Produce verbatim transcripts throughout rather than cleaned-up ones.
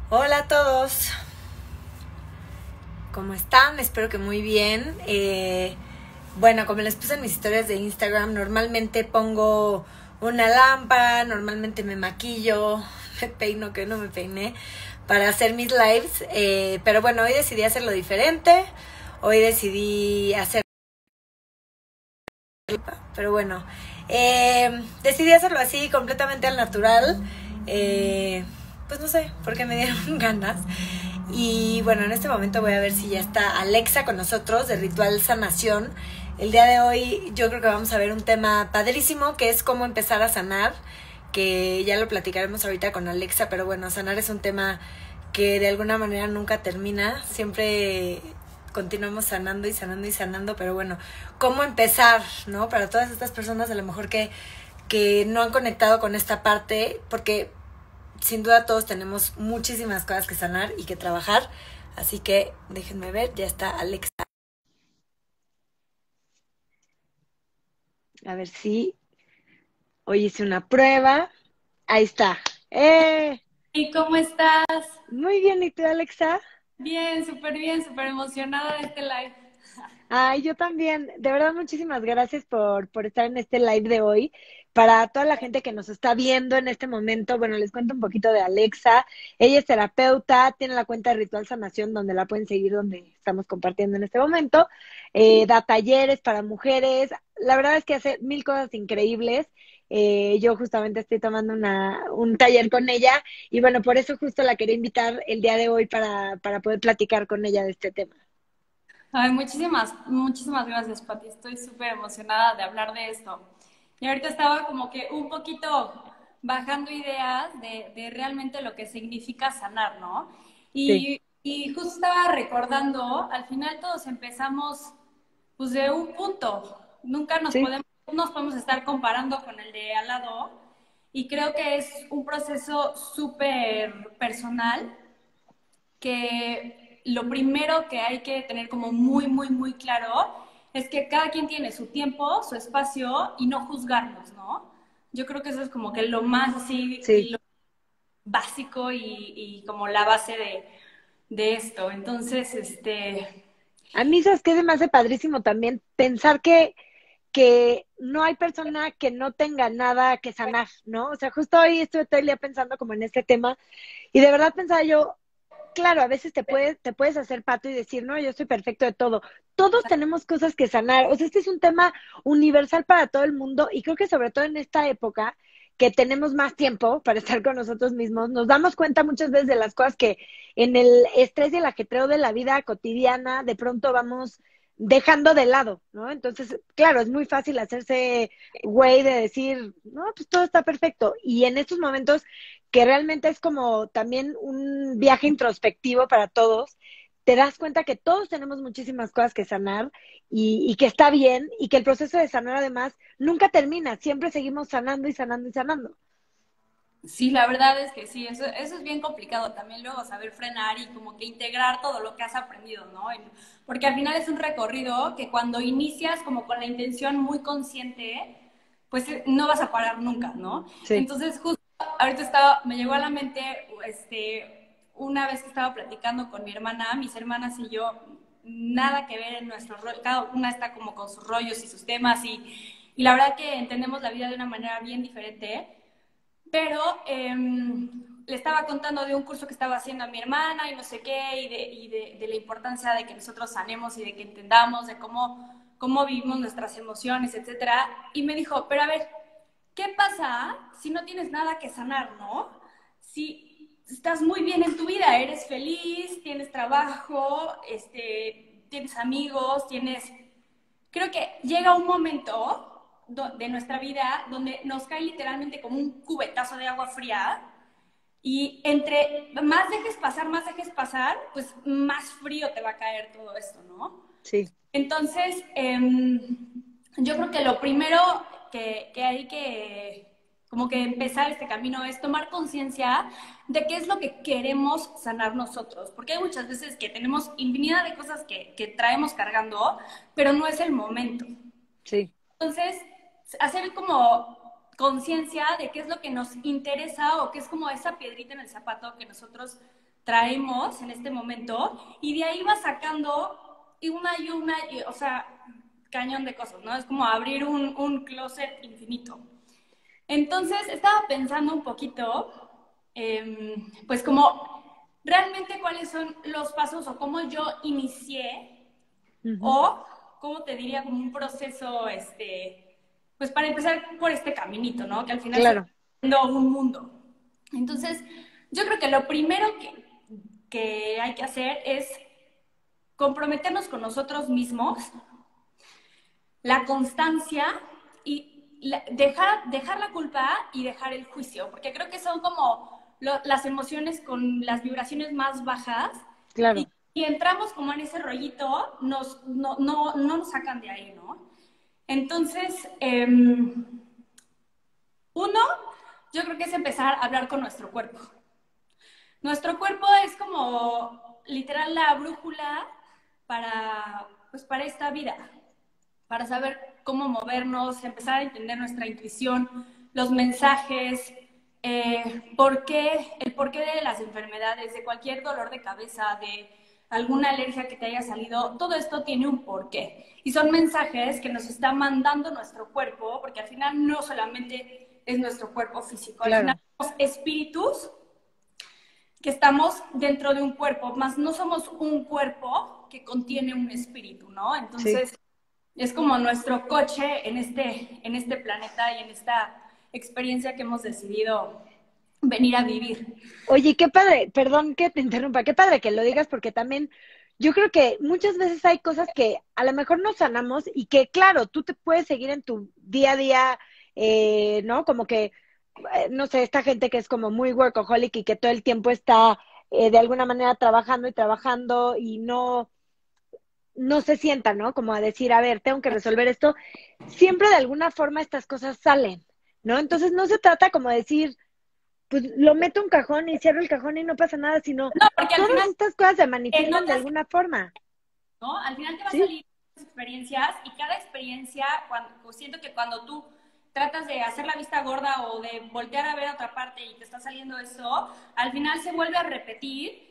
Hola a todos, ¿cómo están? Espero que muy bien. Eh, bueno, como les puse en mis historias de Instagram, normalmente pongo una lámpara, normalmente me maquillo, me peino, que no me peiné, para hacer mis lives. Eh, pero bueno, hoy decidí hacerlo diferente, hoy decidí hacer... Pero bueno, eh, decidí hacerlo así, completamente al natural. Eh, pues no sé, porque me dieron ganas. Y bueno, en este momento voy a ver si ya está Alexa con nosotros de Ritual Sanación. El día de hoy yo creo que vamos a ver un tema padrísimo, que es cómo empezar a sanar, que ya lo platicaremos ahorita con Alexa, pero bueno, sanar es un tema que de alguna manera nunca termina, siempre continuamos sanando y sanando y sanando, pero bueno, ¿cómo empezar, no? Para todas estas personas a lo mejor que, que no han conectado con esta parte, porque sin duda todos tenemos muchísimas cosas que sanar y que trabajar, así que déjenme ver, ya está Alexa. A ver si hoy hice una prueba. Ahí está. ¡Eh! ¿Y cómo estás? Muy bien, ¿y tú, Alexa? Bien, súper bien, súper emocionada de este live. Ay, yo también. De verdad, muchísimas gracias por, por estar en este live de hoy. Para toda la gente que nos está viendo en este momento, bueno, les cuento un poquito de Alexa. Ella es terapeuta, tiene la cuenta de Ritual Sanación, donde la pueden seguir, donde estamos compartiendo en este momento. Eh, da talleres para mujeres. La verdad es que hace mil cosas increíbles. Eh, yo justamente estoy tomando una, un taller con ella y bueno, por eso justo la quería invitar el día de hoy para, para poder platicar con ella de este tema. Ay, muchísimas, muchísimas gracias, Pati. Estoy súper emocionada de hablar de esto. Y ahorita estaba como que un poquito bajando ideas de, de realmente lo que significa sanar, ¿no? Sí, Y, y justo estaba recordando, al final todos empezamos pues de un punto. Nunca nos sí. podemos, nos podemos estar comparando con el de al lado. Y creo que es un proceso súper personal que lo primero que hay que tener como muy, muy, muy claro es que cada quien tiene su tiempo, su espacio y no juzgarnos, ¿no? Yo creo que eso es como que lo más así, Sí, lo básico y, y como la base de, de esto. Entonces, este, a mí, ¿sabes qué? Se me hace padrísimo también pensar que, que no hay persona que no tenga nada que sanar, ¿no? O sea, justo hoy estuve todo el día pensando como en este tema y de verdad pensaba yo, claro, a veces te puedes, te puedes hacer pato y decir, no, yo soy perfecto de todo. Todos tenemos cosas que sanar. O sea, este es un tema universal para todo el mundo y creo que sobre todo en esta época que tenemos más tiempo para estar con nosotros mismos, nos damos cuenta muchas veces de las cosas que en el estrés y el ajetreo de la vida cotidiana de pronto vamos dejando de lado, ¿no? Entonces, claro, es muy fácil hacerse güey de decir, no, pues todo está perfecto. Y en estos momentos que realmente es como también un viaje introspectivo para todos, te das cuenta que todos tenemos muchísimas cosas que sanar y, y que está bien y que el proceso de sanar además nunca termina, siempre seguimos sanando y sanando y sanando. sí, la verdad es que sí, eso, eso es bien complicado también luego saber frenar y como que integrar todo lo que has aprendido, ¿no? En- porque al final es un recorrido que cuando inicias como con la intención muy consciente, pues eh, no vas a parar nunca, ¿no? Sí, Entonces justo ahorita estaba, me llegó a la mente, este, una vez que estaba platicando con mi hermana, mis hermanas y yo, nada que ver en nuestros rollos, cada una está como con sus rollos y sus temas y, y la verdad que entendemos la vida de una manera bien diferente. Pero eh, le estaba contando de un curso que estaba haciendo a mi hermana y no sé qué, y de, y de, de la importancia de que nosotros sanemos y de que entendamos de cómo, cómo vivimos nuestras emociones, etcétera. Y me dijo, pero a ver, ¿qué pasa si no tienes nada que sanar, no? Si estás muy bien en tu vida, eres feliz, tienes trabajo, este, tienes amigos, tienes... Creo que llega un momento de nuestra vida donde nos cae literalmente como un cubetazo de agua fría y entre más dejes pasar, más dejes pasar, pues más frío te va a caer todo esto, ¿no? sí. Entonces, eh, yo creo que lo primero que, que hay que como que empezar este camino es tomar conciencia de qué es lo que queremos sanar nosotros, porque hay muchas veces que tenemos infinidad de cosas que, que traemos cargando, pero no es el momento. Sí. Entonces, hacer como conciencia de qué es lo que nos interesa o qué es como esa piedrita en el zapato que nosotros traemos en este momento y de ahí vas sacando y una y una, y, o sea, cañón de cosas, ¿no? Es como abrir un, un closet infinito. Entonces, estaba pensando un poquito, eh, pues como realmente cuáles son los pasos o cómo yo inicié Uh-huh. o cómo te diría como un proceso, este, pues para empezar por este caminito, ¿no? Que al final Claro. se va un mundo. Entonces, yo creo que lo primero que, que hay que hacer es comprometernos con nosotros mismos, la constancia y la, dejar, dejar la culpa y dejar el juicio, porque creo que son como lo, las emociones con las vibraciones más bajas Claro. y, y entramos como en ese rollito, nos, no, no, no nos sacan de ahí, ¿no? Entonces, eh, uno, yo creo que es empezar a hablar con nuestro cuerpo. Nuestro cuerpo es como literal la brújula para, pues, para esta vida, para saber cómo movernos, empezar a entender nuestra intuición, los mensajes, eh, por qué, el porqué de las enfermedades, de cualquier dolor de cabeza, de alguna alergia que te haya salido, todo esto tiene un porqué. Y son mensajes que nos está mandando nuestro cuerpo, porque al final no solamente es nuestro cuerpo físico, al Claro. final somos espíritus que estamos dentro de un cuerpo, más no somos un cuerpo que contiene un espíritu, ¿no? Entonces, sí, es como nuestro coche en este, en este planeta y en esta experiencia que hemos decidido venir a vivir. Oye, qué padre, perdón que te interrumpa, qué padre que lo digas porque también yo creo que muchas veces hay cosas que a lo mejor no sanamos y que, claro, tú te puedes seguir en tu día a día, eh, ¿no? Como que, eh, no sé, esta gente que es como muy workaholic y que todo el tiempo está eh, de alguna manera trabajando y trabajando y no, no se sienta, ¿no? Como a decir, a ver, tengo que resolver esto. Siempre de alguna forma estas cosas salen, ¿no? Entonces no se trata como de decir pues lo meto en un cajón y cierro el cajón y no pasa nada, sino No, porque al todas final estas cosas se eh, no manifiestan te de hace, alguna forma, ¿no? Al final te va a ¿sí? salir experiencias y cada experiencia, cuando, pues siento que cuando tú tratas de hacer la vista gorda o de voltear a ver a otra parte y te está saliendo eso, al final se vuelve a repetir.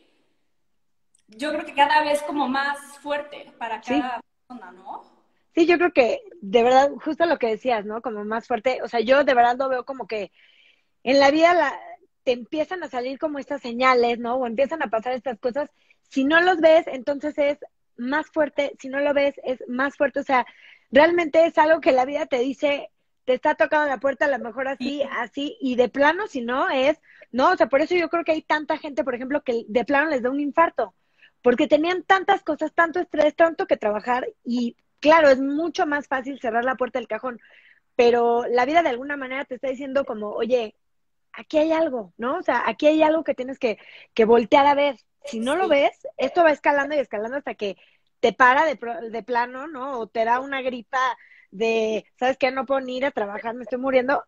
Yo creo que cada vez como más fuerte para Sí, cada persona, ¿no? sí, yo creo que de verdad, justo lo que decías, ¿no? Como más fuerte, o sea, yo de verdad lo veo como que en la vida la, te empiezan a salir como estas señales, ¿no? O empiezan a pasar estas cosas. Si no los ves, entonces es más fuerte. Si no lo ves, es más fuerte. O sea, realmente es algo que la vida te dice, te está tocando la puerta, a lo mejor así, así, y de plano, si no, es, no, o sea, por eso yo creo que hay tanta gente, por ejemplo, que de plano les da un infarto, porque tenían tantas cosas, tanto estrés, tanto que trabajar, y claro, es mucho más fácil cerrar la puerta del cajón, pero la vida de alguna manera te está diciendo como, oye, aquí hay algo, ¿no? O sea, aquí hay algo que tienes que, que voltear a ver. Si no lo Sí, ves, esto va escalando y escalando hasta que te para de, de plano, ¿no? O te da una gripa de, ¿sabes qué? No puedo ni ir a trabajar, me estoy muriendo.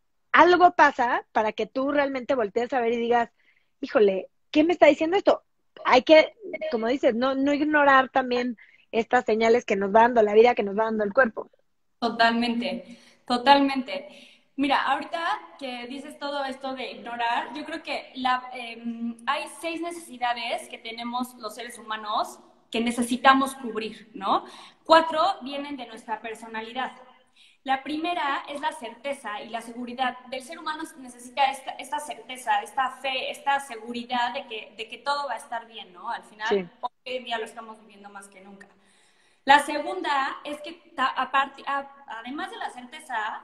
Algo pasa para que tú realmente voltees a ver y digas, híjole, ¿qué me está diciendo esto? Hay que, como dices, no, no ignorar también estas señales que nos va dando la vida, que nos va dando el cuerpo. totalmente, totalmente. Mira, ahorita que dices todo esto de ignorar, yo creo que la, eh, hay seis necesidades que tenemos los seres humanos que necesitamos cubrir, ¿no? Cuatro vienen de nuestra personalidad. La primera es la certeza y la seguridad. Del ser humano necesita esta, esta certeza, esta fe, esta seguridad de que, de que todo va a estar bien, ¿no? Al final, Sí, hoy en día lo estamos viviendo más que nunca. La segunda es que, aparte, además de la certeza,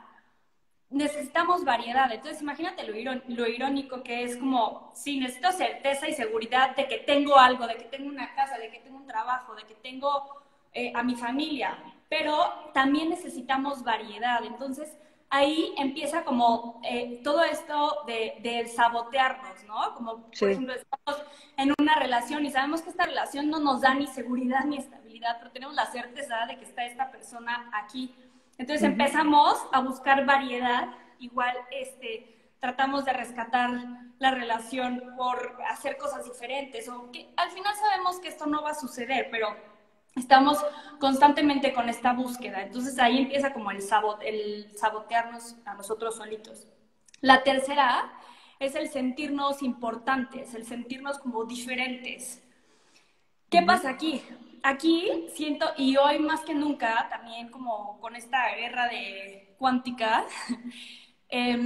necesitamos variedad. Entonces, imagínate lo, irón, lo irónico que es como, sí, necesito certeza y seguridad de que tengo algo, de que tengo una casa, de que tengo un trabajo, de que tengo eh, a mi familia, pero también necesitamos variedad. Entonces, ahí empieza como eh, todo esto de, de sabotearnos, ¿no? Como, por sí. ejemplo, estamos en una relación y sabemos que esta relación no nos da ni seguridad ni estabilidad, pero tenemos la certeza de que está esta persona aquí. Entonces Uh-huh. empezamos a buscar variedad, igual este, tratamos de rescatar la relación por hacer cosas diferentes, o que al final sabemos que esto no va a suceder, pero estamos constantemente con esta búsqueda. Entonces ahí empieza como el, sabot el sabotearnos a nosotros solitos. La tercera es el sentirnos importantes, el sentirnos como diferentes. ¿Qué pasa aquí? Aquí siento, y hoy más que nunca, también como con esta guerra de cuántica, eh,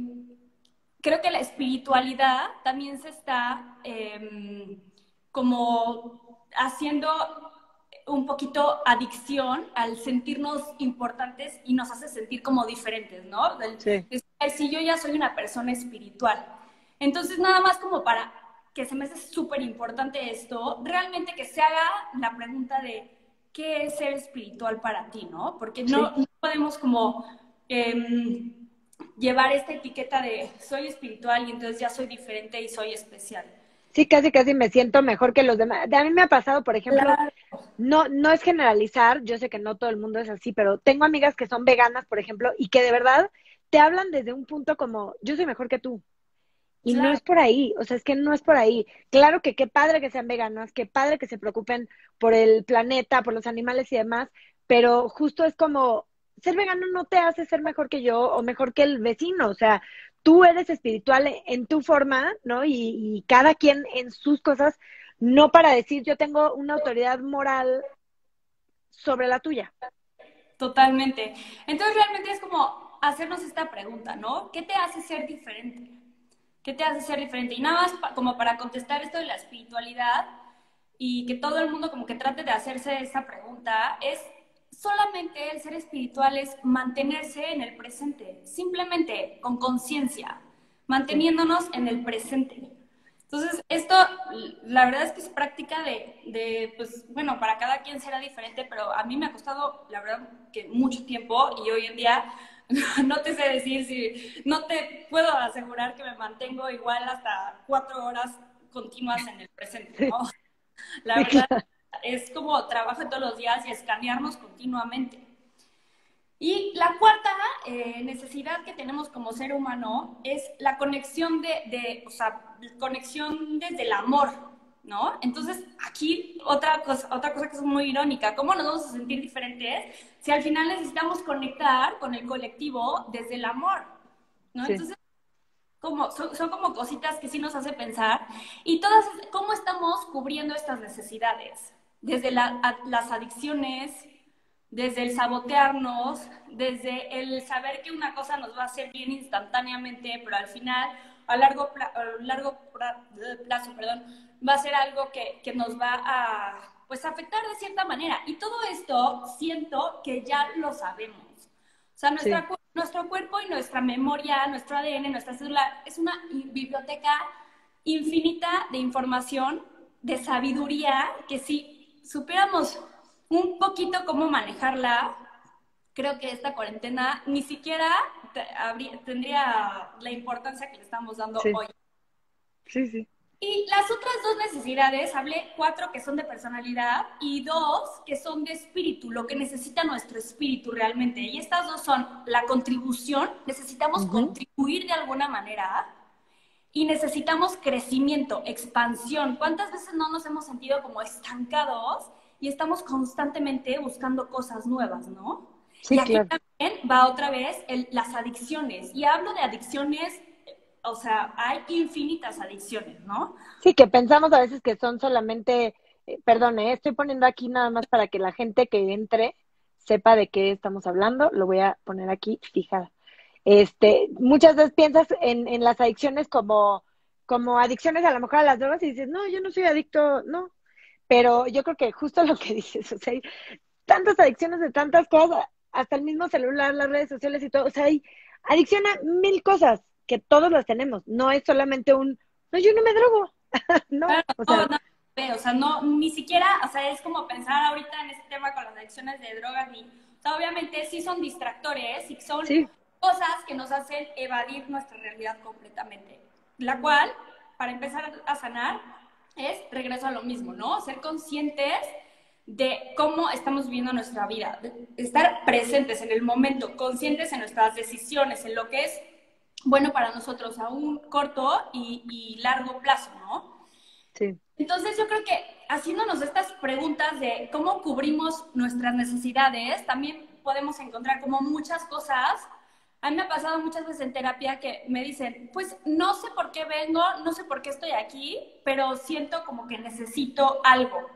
creo que la espiritualidad también se está eh, como haciendo un poquito adicción al sentirnos importantes y nos hace sentir como diferentes, ¿no? Del, Sí. si yo ya soy una persona espiritual. Entonces, nada más como para que se me hace súper importante esto, realmente que se haga la pregunta de qué es ser espiritual para ti, ¿no? Porque no, Sí. no podemos como eh, llevar esta etiqueta de soy espiritual y entonces ya soy diferente y soy especial. Sí, casi, casi me siento mejor que los demás. A mí me ha pasado, por ejemplo, Claro. no, no es generalizar, yo sé que no todo el mundo es así, pero tengo amigas que son veganas, por ejemplo, y que de verdad te hablan desde un punto como, yo soy mejor que tú. Y no Claro. es por ahí, o sea, es que no es por ahí. Claro que qué padre que sean veganas, qué padre que se preocupen por el planeta, por los animales y demás, pero justo es como, ser vegano no te hace ser mejor que yo o mejor que el vecino, o sea, tú eres espiritual en tu forma, ¿no? Y, y cada quien en sus cosas, no para decir yo tengo una autoridad moral sobre la tuya. Totalmente. Entonces realmente es como hacernos esta pregunta, ¿no? ¿Qué te hace ser diferente? ¿Qué te hace ser diferente? Y nada más pa- como para contestar esto de la espiritualidad y que todo el mundo como que trate de hacerse esta pregunta, es solamente el ser espiritual es mantenerse en el presente, simplemente con conciencia, Sí, manteniéndonos en el presente. Entonces, esto, la verdad es que es práctica de, de, pues, bueno, para cada quien será diferente, pero a mí me ha costado, la verdad, que mucho tiempo y hoy en día no te sé decir si, no te puedo asegurar que me mantengo igual hasta cuatro horas continuas en el presente, sí, ¿no? La sí, verdad claro. es como trabajo todos los días y escanearnos continuamente. Y la cuarta eh, necesidad que tenemos como ser humano es la conexión de, de, o sea, conexión desde el amor, ¿no? Entonces, aquí otra cosa, otra cosa que es muy irónica, ¿cómo nos vamos a sentir diferentes si al final necesitamos conectar con el colectivo desde el amor, ¿no? Sí. Entonces, como, son, son como cositas que sí nos hace pensar y todas, ¿cómo estamos cubriendo estas necesidades? Desde la, a, las adicciones, desde el sabotearnos, desde el saber que una cosa nos va a hacer bien instantáneamente, pero al final, a largo, pla a largo plazo, perdón, va a ser algo que, que nos va a pues, afectar de cierta manera. Y todo esto siento que ya lo sabemos. O sea, Sí. nuestra, nuestro cuerpo y nuestra memoria, nuestro A D N, nuestra célula, es una biblioteca infinita de información, de sabiduría, que si supiéramos un poquito cómo manejarla, creo que esta cuarentena ni siquiera te, habría, tendría la importancia que le estamos dando Sí, hoy. sí, sí. Y las otras dos necesidades, hablé cuatro que son de personalidad y dos que son de espíritu, lo que necesita nuestro espíritu realmente. Y estas dos son la contribución, necesitamos Ujú. contribuir de alguna manera y necesitamos crecimiento, expansión. ¿Cuántas veces no nos hemos sentido como estancados y estamos constantemente buscando cosas nuevas, ¿no? Y Sí, aquí claro. también va otra vez el, las adicciones. Y hablo de adicciones, o sea, hay infinitas adicciones, ¿no? Sí, que pensamos a veces que son solamente, eh, perdón, eh, estoy poniendo aquí nada más para que la gente que entre sepa de qué estamos hablando, lo voy a poner aquí fijada. Este, muchas veces piensas en, en las adicciones como, como adicciones a lo mejor a las drogas y dices, no, yo no soy adicto, no. Pero yo creo que justo lo que dices, o sea, hay tantas adicciones de tantas cosas, hasta el mismo celular, las redes sociales y todo, o sea, hay adicción a mil cosas que todos las tenemos, no es solamente un, no, yo no me drogo, no, Claro, o no, sea, no, o sea, no, ni siquiera, o sea, es como pensar ahorita en este tema con las adicciones de drogas y, o sea, obviamente sí son distractores y son sí, cosas que nos hacen evadir nuestra realidad completamente, la cual, para empezar a sanar, es regreso a lo mismo, ¿no? Ser conscientes de cómo estamos viviendo nuestra vida, estar presentes en el momento, conscientes en nuestras decisiones, en lo que es bueno para nosotros a un corto y, y largo plazo, ¿no? sí, Entonces yo creo que haciéndonos estas preguntas de cómo cubrimos nuestras necesidades, también podemos encontrar como muchas cosas A mí me ha pasado muchas veces en terapia que me dicen, pues no sé por qué vengo, no sé por qué estoy aquí, pero siento como que necesito algo.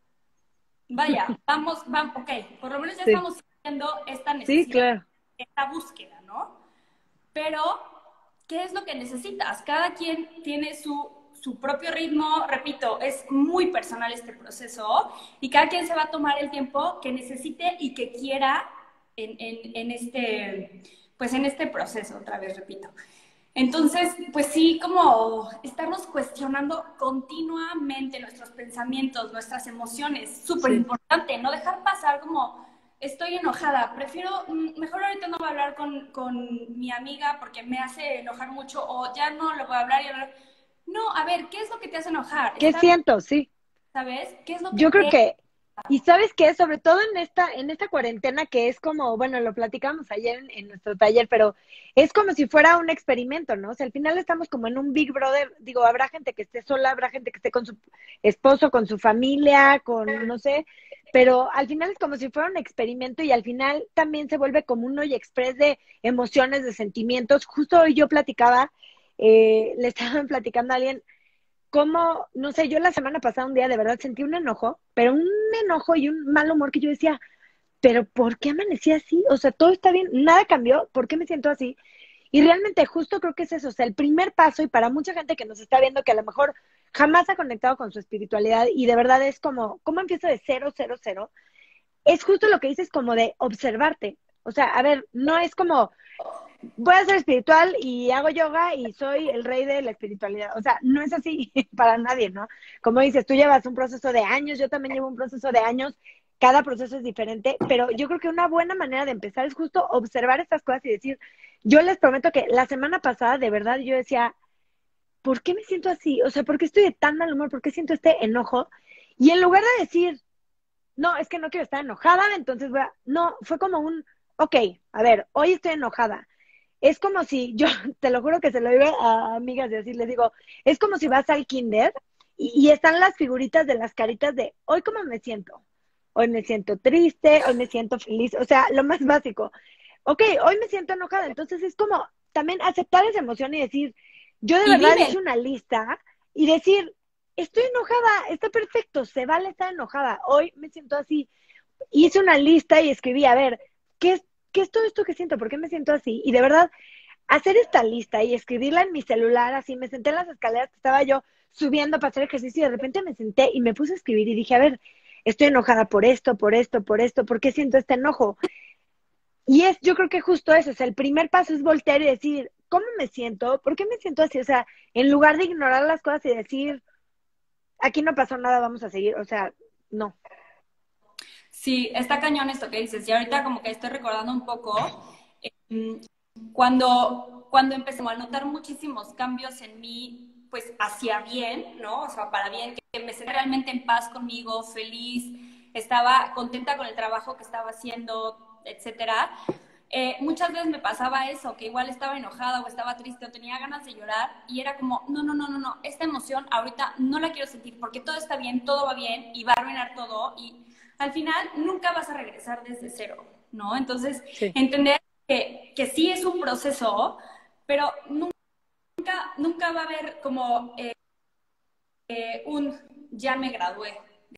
Vaya, vamos, vamos, ok, por lo menos ya Sí, estamos sintiendo esta sí, necesidad, claro. esta búsqueda, ¿no? Pero, ¿qué es lo que necesitas? Cada quien tiene su, su propio ritmo, repito, es muy personal este proceso y cada quien se va a tomar el tiempo que necesite y que quiera en, en, en este, pues en este proceso, otra vez repito. Entonces, pues sí, como estarnos cuestionando continuamente nuestros pensamientos, nuestras emociones, súper Sí. importante, no dejar pasar como estoy enojada, prefiero, mm, mejor ahorita no voy a hablar con, con mi amiga porque me hace enojar mucho o ya no le voy a hablar y hablar. No, a ver, ¿qué es lo que te hace enojar? ¿Qué ¿Está bien, siento? Sí. sabes? ¿Qué es lo que Yo creo te... que, y sabes qué, sobre todo en esta, en esta cuarentena que es como, bueno, lo platicamos ayer en, en nuestro taller, pero es como si fuera un experimento, ¿no? O sea, al final estamos como en un Big Brother, digo, habrá gente que esté sola, habrá gente que esté con su esposo, con su familia, con, no sé, pero al final es como si fuera un experimento y al final también se vuelve como un Oye Express de emociones, de sentimientos. Justo hoy yo platicaba, eh, le estaban platicando a alguien, como, no sé, yo la semana pasada un día de verdad sentí un enojo, pero un enojo y un mal humor que yo decía, pero ¿por qué amanecí así? O sea, todo está bien, nada cambió, ¿por qué me siento así? Y realmente justo creo que es eso, o sea, el primer paso y para mucha gente que nos está viendo que a lo mejor jamás ha conectado con su espiritualidad y de verdad es como, ¿cómo empiezo de cero, cero, cero? Es justo lo que dices como de observarte. O sea, a ver, no es como, voy a ser espiritual y hago yoga y soy el rey de la espiritualidad. O sea, no es así para nadie, ¿no? Como dices, tú llevas un proceso de años, yo también llevo un proceso de años, cada proceso es diferente, pero yo creo que una buena manera de empezar es justo observar estas cosas y decir, yo les prometo que la semana pasada, de verdad, yo decía, ¿por qué me siento así? O sea, ¿por qué estoy de tan mal humor? ¿Por qué siento este enojo? Y en lugar de decir, no, es que no quiero estar enojada, entonces voy a... No, fue como un, ok, a ver, hoy estoy enojada. Es como si, yo te lo juro que se lo digo a amigas y así les digo, es como si vas al kinder y, y están las figuritas de las caritas de hoy cómo me siento. Hoy me siento triste, hoy me siento feliz, o sea, lo más básico. Ok, hoy me siento enojada, entonces es como también aceptar esa emoción y decir, yo de Y verdad vive, hice una lista y decir, estoy enojada, está perfecto, se vale estar enojada, hoy me siento así. Hice una lista y escribí, a ver, ¿qué es, qué es todo esto que siento? ¿Por qué me siento así? Y de verdad, hacer esta lista y escribirla en mi celular, así me senté en las escaleras que estaba yo subiendo para hacer ejercicio y de repente me senté y me puse a escribir y dije, a ver, estoy enojada por esto, por esto, por esto, ¿por qué siento este enojo? Y es, yo creo que justo eso, o sea, el primer paso es voltear y decir, ¿cómo me siento? ¿Por qué me siento así? O sea, en lugar de ignorar las cosas y decir, aquí no pasó nada, vamos a seguir, o sea, no. sí, está cañón esto que dices. Y ahorita como que estoy recordando un poco, eh, cuando, cuando empecé a notar muchísimos cambios en mí, pues hacia bien, ¿no? O sea, para bien, que me sentí realmente en paz conmigo, feliz, estaba contenta con el trabajo que estaba haciendo, etcétera. Eh, muchas veces me pasaba eso, que igual estaba enojada o estaba triste o tenía ganas de llorar y era como, no, no, no, no, no, esta emoción ahorita no la quiero sentir porque todo está bien, todo va bien y va a arruinar todo y al final nunca vas a regresar desde cero, ¿no? Entonces, Sí, entender que, que sí es un proceso, pero nunca, nunca va a haber como eh, eh, un ya me gradué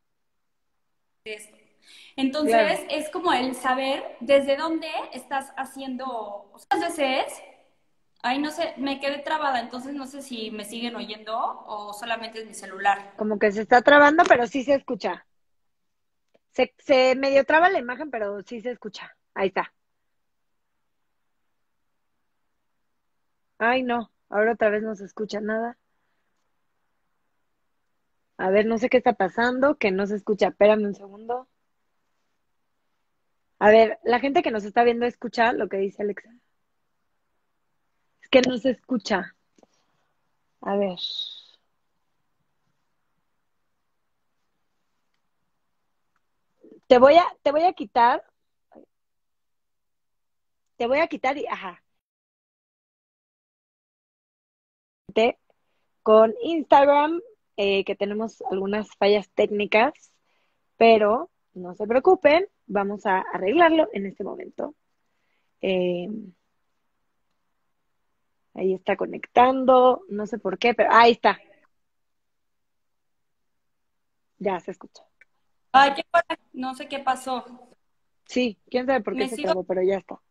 de esto. claro. Entonces, es como el saber desde dónde estás haciendo, muchas veces, ay, no sé, me quedé trabada, entonces no sé si me siguen oyendo o solamente es mi celular. Como que se está trabando, pero sí se escucha. Se, se medio traba la imagen, pero sí se escucha. Ahí está. Ay, no. Ahora otra vez no se escucha nada. A ver, no sé qué está pasando, que no se escucha. Espérame un segundo. A ver, la gente que nos está viendo escucha lo que dice Alexa. Es que no se escucha. A ver. Te voy a, te voy a quitar, te voy a quitar y, ajá, te- con Instagram, eh, que tenemos algunas fallas técnicas, pero no se preocupen, vamos a arreglarlo en este momento. Eh, Ahí está conectando, no sé por qué, pero ahí está, ya se escucha. Ay, qué coraje, no sé qué pasó. Sí, quién sabe por qué Me se sigo. trabó, pero ya está.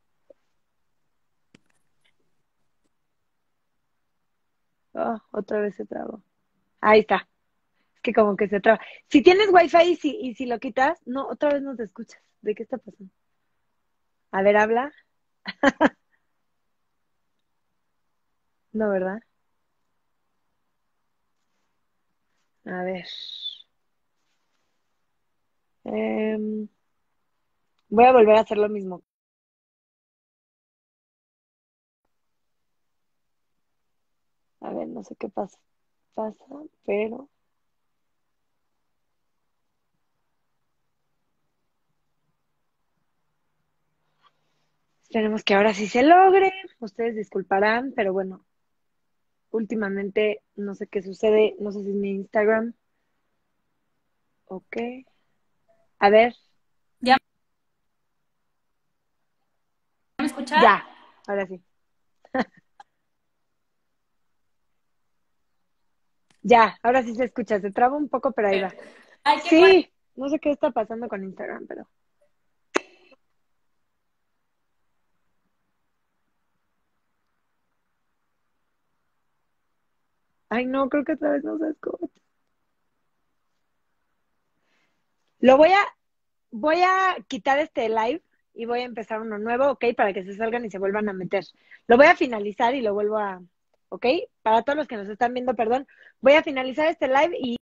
Ah, otra vez se trabó. Ahí está. Es que como que se traba. Si tienes wifi y si, y si lo quitas, no, otra vez no te escuchas. ¿De qué está pasando? A ver, habla. No, ¿verdad? A ver. Em, voy a volver a hacer lo mismo. A ver, no sé qué pasa. Pasa, pero esperemos que ahora sí se logre. Ustedes disculparán, pero bueno, últimamente no sé qué sucede. No sé si es mi Instagram. Ok. A ver, ¿Ya me escuchan? ya. Ahora sí. Ya, ahora sí se escucha. Se traba un poco, pero ahí va. Ay, qué coraje. Sí, no sé qué está pasando con Instagram, pero. Ay, no, creo que otra vez no se escucha. Lo voy a, voy a quitar este live y voy a empezar uno nuevo, ¿ok? Para que se salgan y se vuelvan a meter. Lo voy a finalizar y lo vuelvo a, ¿ok? Para todos los que nos están viendo, perdón, voy a finalizar este live y